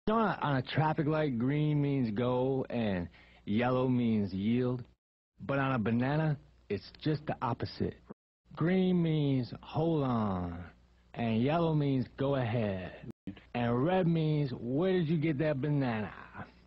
You know, on a traffic light, green means go and yellow means yield. But on a banana, it's just the opposite. Green means hold on, and yellow means go ahead, and red means where did you get that banana?